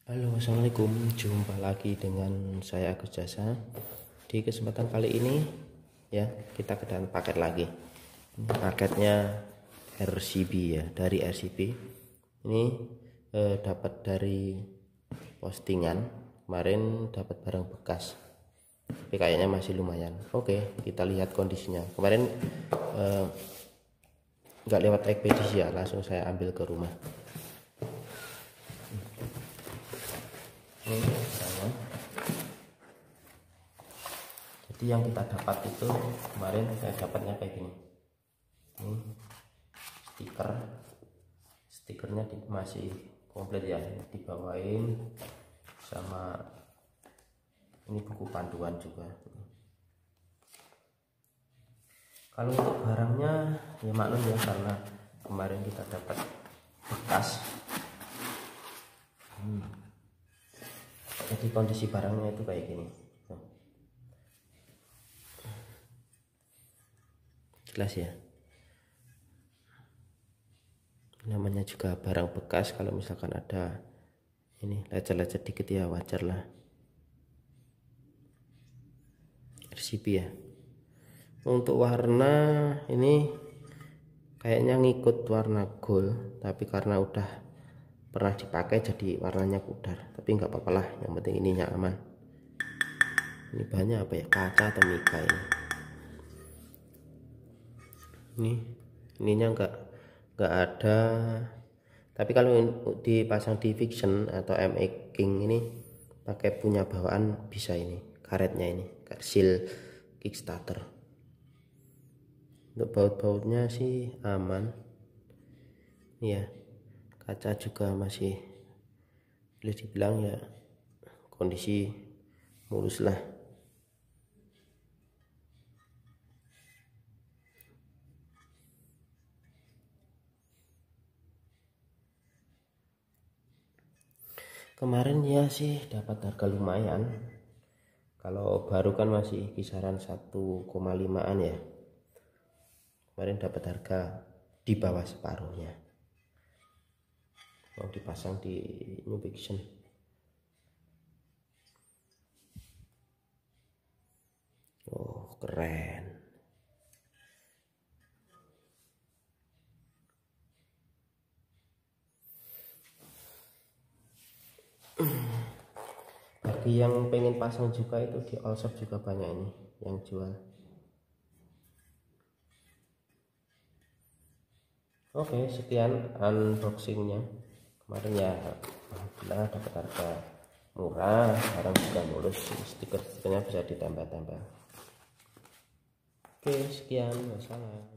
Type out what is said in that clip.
Halo, assalamualaikum. Jumpa lagi dengan saya Agus Jasa. Di kesempatan kali ini ya kita kedatangan paket lagi. Paketnya RCB ya, dari RCB. Ini dapat dari postingan kemarin, dapat barang bekas. Tapi kayaknya masih lumayan. Oke, kita lihat kondisinya. Kemarin nggak lewat ekspedisi ya, langsung saya ambil ke rumah. Jadi yang kita dapat itu kemarin saya dapatnya kayak gini. Ini stikernya masih komplit ya, dibawain sama ini buku panduan juga. Kalau untuk barangnya ya maklum ya, karena kemarin kita dapat bekas. Jadi kondisi barangnya itu kayak gini. Jelas ya, namanya juga barang bekas. Kalau misalkan ada ini lecet-lecet dikit ya wajar lah. RCB ya. Untuk warna ini kayaknya ngikut warna gold, tapi karena udah pernah dipakai jadi warnanya pudar. Tapi nggak apa-apa lah, yang penting ininya aman. Ini bahannya apa ya, kaca atau mika ini? Ininya nggak ada. Tapi kalau dipasang di Fiction atau MX King ini pakai punya bawaan bisa, ini karetnya ini seal Kickstarter. Untuk baut-bautnya sih aman ya, kaca juga masih boleh dibilang ya kondisi mulus lah. Kemarin ya sih dapat harga lumayan. Kalau baru kan masih kisaran 1,5an ya. Kemarin dapat harga di bawah separuhnya. Mau dipasang di New Fiction. Oh, keren. Bagi yang pengen pasang juga itu di all shop juga banyak ini yang jual. Oke, sekian unboxingnya kemarin ya. Alhamdulillah dapat harga murah, barang juga mulus, stikernya bisa ditempel-tempel. Oke, sekian, wassalam.